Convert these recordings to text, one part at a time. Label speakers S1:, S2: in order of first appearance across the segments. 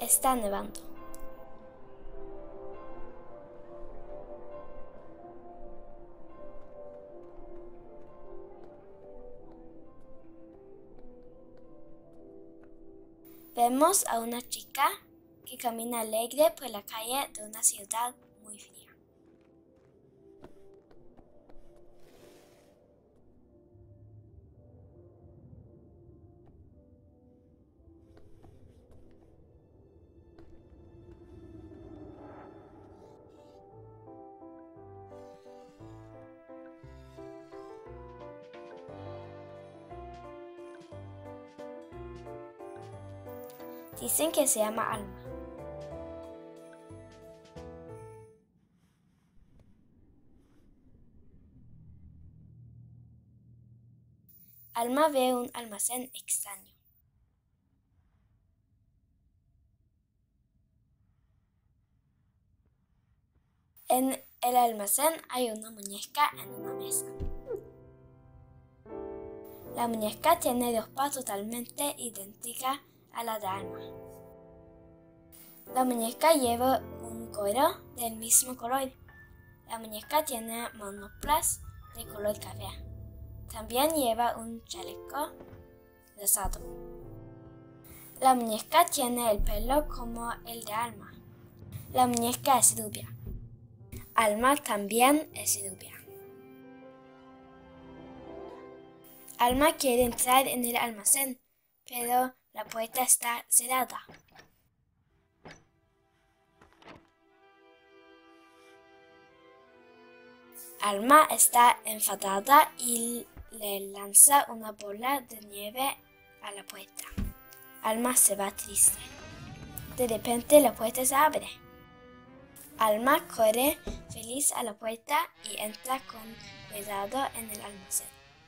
S1: Está nevando. Vemos a una chica que camina alegre por la calle de una ciudad muy fría. Dicen que se llama Alma. Alma ve un almacén extraño. En el almacén hay una muñeca en una mesa. La muñeca tiene ropa totalmente idéntica a la de Alma. La muñeca lleva un gorro del mismo color. La muñeca tiene manoplas de color café. También lleva un chaleco rosado. La muñeca tiene el pelo como el de Alma. La muñeca es rubia. Alma también es rubia. Alma quiere entrar en el almacén, pero la puerta está cerrada. Alma está enfadada y le lanza una bola de nieve a la puerta. Alma se va triste. De repente la puerta se abre. Alma corre feliz a la puerta y entra con cuidado en el almacén.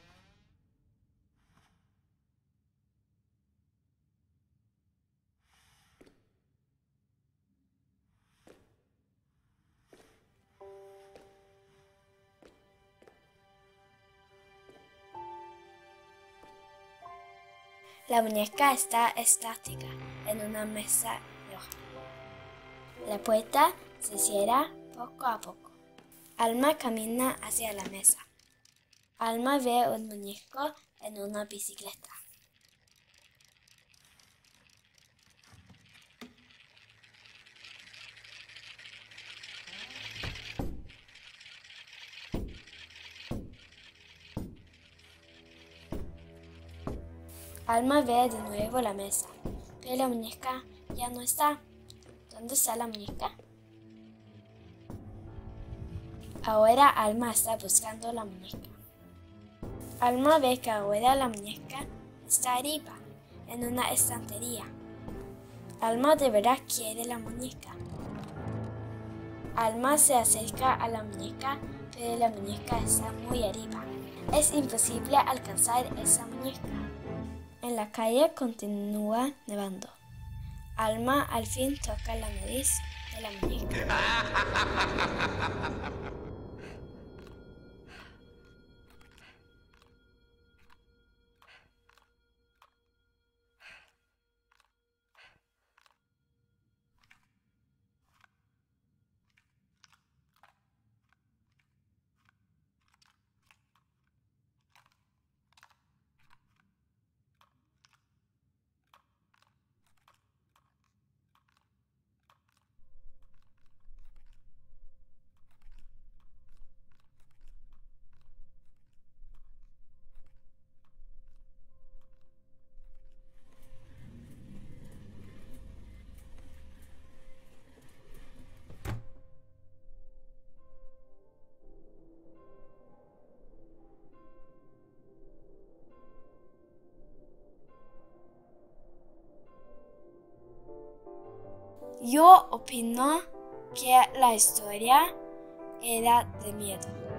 S1: La muñeca está estática en una mesa roja. La puerta se cierra poco a poco. Alma camina hacia la mesa. Alma ve un muñeco en una bicicleta. Alma ve de nuevo la mesa, pero la muñeca ya no está. ¿Dónde está la muñeca? Ahora Alma está buscando la muñeca. Alma ve que ahora la muñeca está arriba, en una estantería. Alma de verdad quiere la muñeca. Alma se acerca a la muñeca, pero la muñeca está muy arriba. Es imposible alcanzar esa muñeca. En la calle continúa nevando. Alma al fin toca la nariz de la muñeca. Yo opino que la historia era de miedo.